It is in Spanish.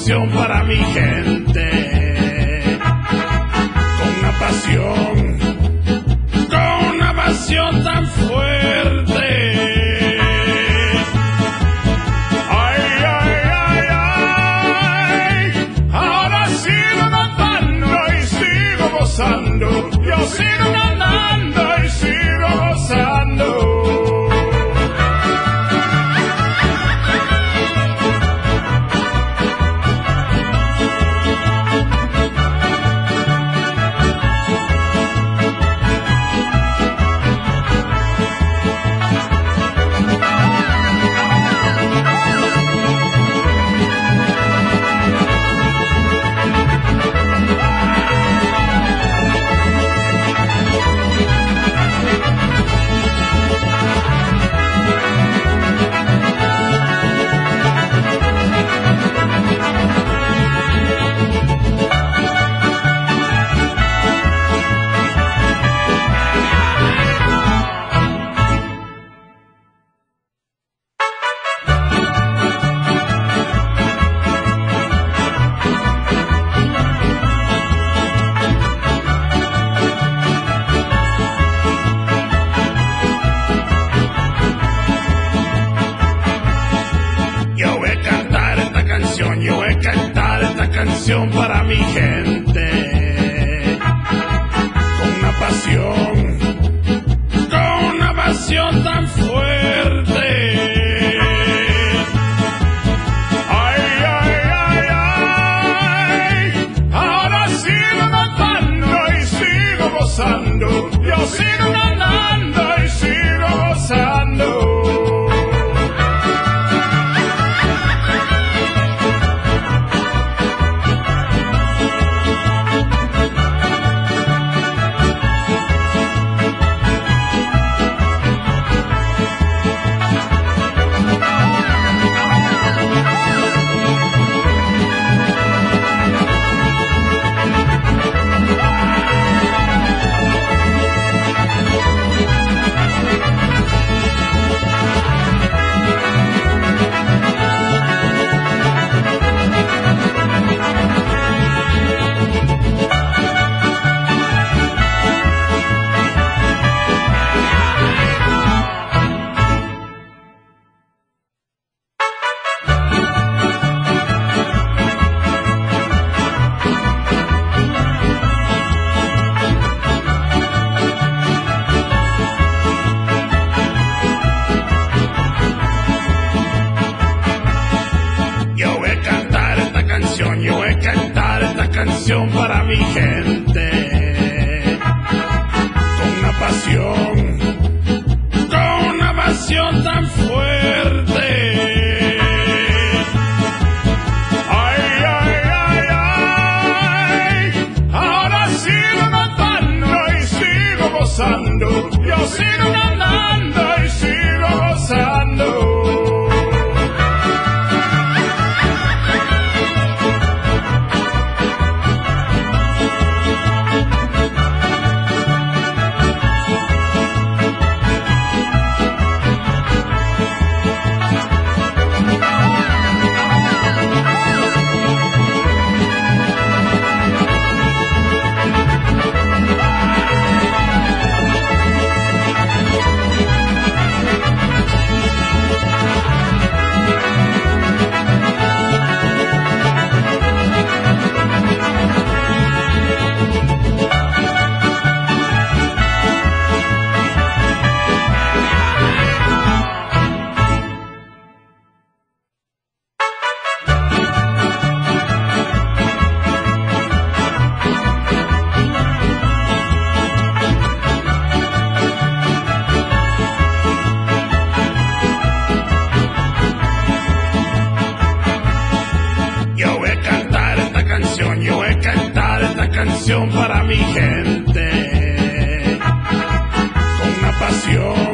canción para mi gente, con una pasión tan fuerte. Ay, ay, ay, ay, ahora sigo cantando y sigo gozando, yo sigo cantando y sigo gozando. Yo voy a cantar esta canción para mi gente, con una pasión tan fuerte. Ay, ay, ay, ay, ahora sigo cantando y sigo gozando, yo sigo cantando y sigo gozando. Yo voy a cantar esta canción para mi gente, con una pasión tan fuerte. Ay, ay, ay, ay, ahora sigo cantando y sigo gozando, yo sigo cantando y sigo gozando. Yo voy a cantar esta canción para mi gente, con una pasión